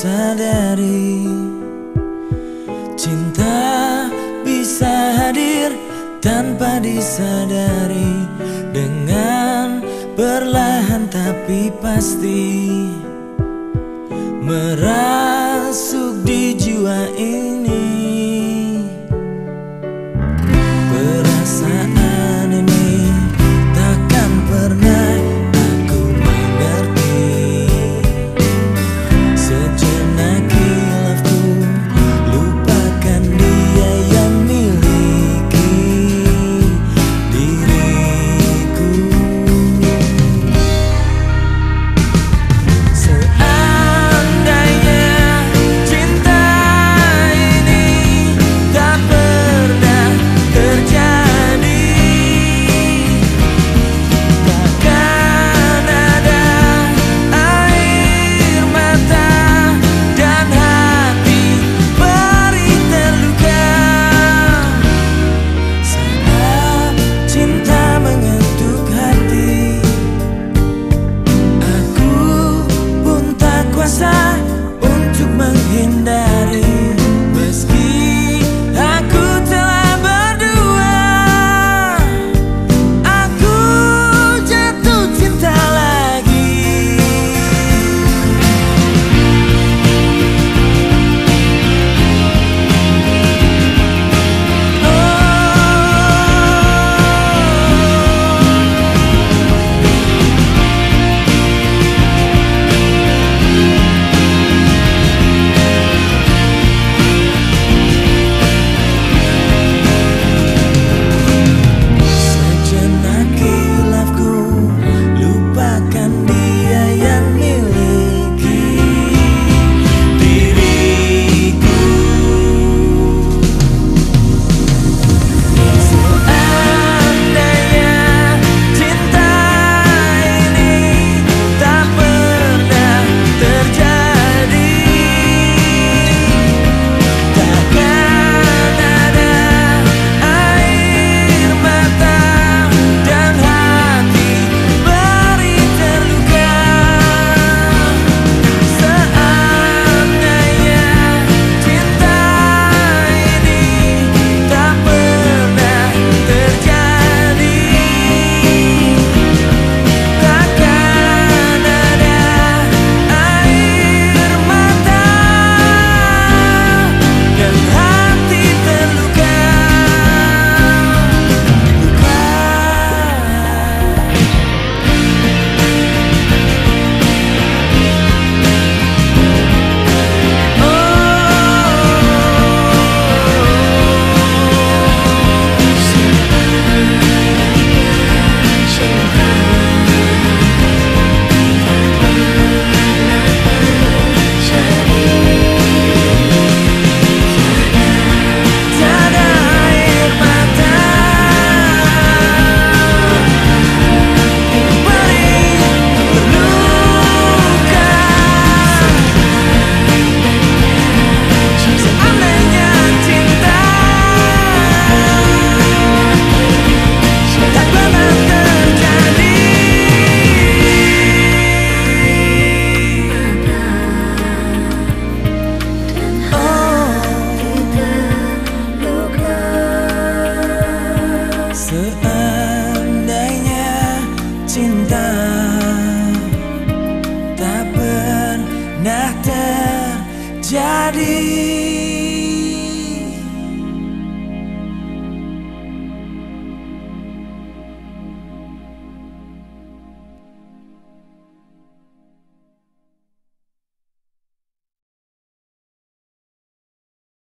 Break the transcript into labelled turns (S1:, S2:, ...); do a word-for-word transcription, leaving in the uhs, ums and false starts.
S1: sadari cinta bisa hadir tanpa disadari, dengan perlahan tapi pasti merasuk di jiwa ini. Perasaan ini takkan pernah aku mengerti. Sejenak hilafku, lupakan dia yang miliki diriku. Seandainya cinta ini tak pernah terjadi, takkan ada air mata dan hati beri terluka. Saat cinta mengetuk hati, aku pun tak kuasa untuk menghindari. Meski aku telah berdua, aku jatuh cinta lagi. Sejenak hilafku, lupakan dia yang miliki diriku. Seandainya cinta ini tak pernah terjadi, takkan ada air mata dan hati beri terluka. Seandainya cinta ini tak pernah terjadi, takkan ada air mata dan hati terluka. Tiada air mata beri terluka. Seandainya cinta tak pernah terjadi, seandainya cinta tak pernah terjadi.